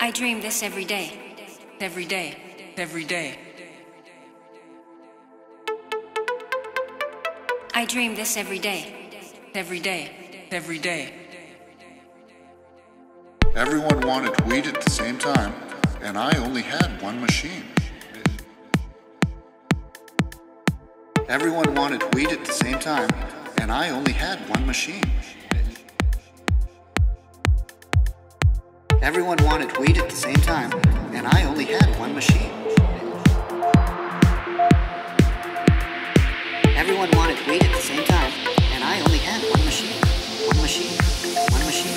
I dream this every day, every day, every day. I dream this every day, every day, every day. Everyone wanted weed at the same time, and I only had one machine. Everyone wanted weed at the same time, and I only had one machine. Everyone wanted weed at the same time, and I only had one machine. Everyone wanted weed at the same time, and I only had one machine. One machine. One machine.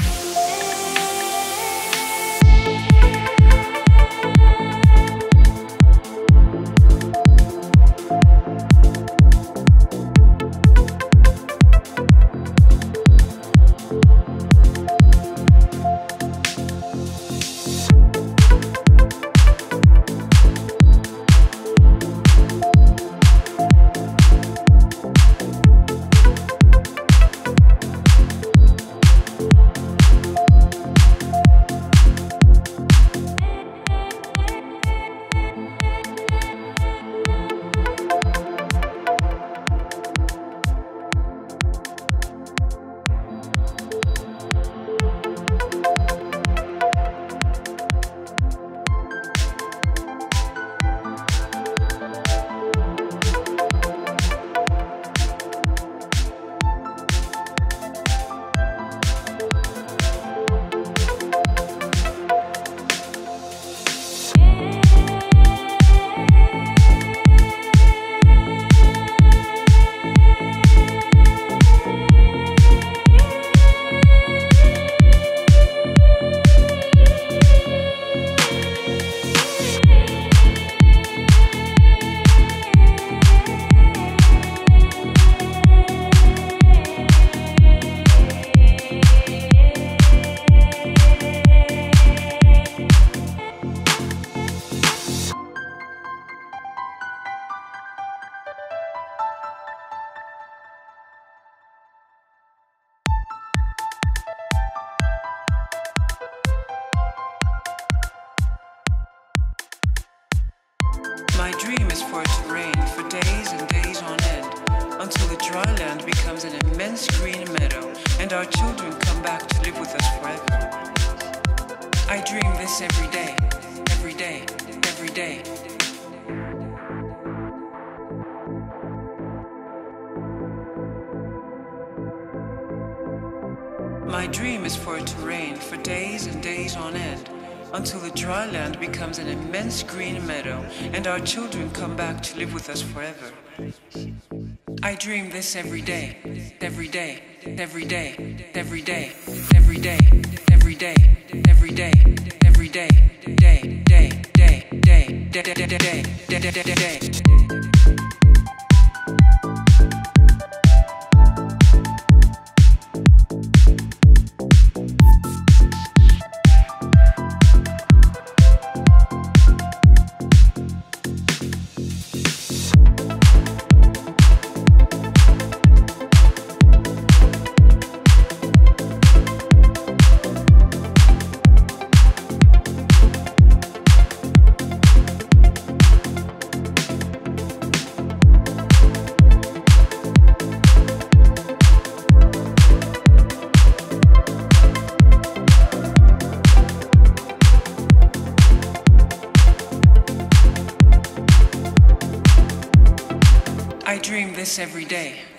My dream is for it to rain for days and days on end, until the dry land becomes an immense green meadow, and our children come back to live with us forever. I dream this every day, every day, every day. My dream is for it to rain for days and days on end, until the dry land becomes an immense green meadow, and our children come back to live with us forever. I dream this every day, every day, every day, every day, every day, every day, every day, every day, day, day, day, day, day, day, day, day, day, day. I dream this every day.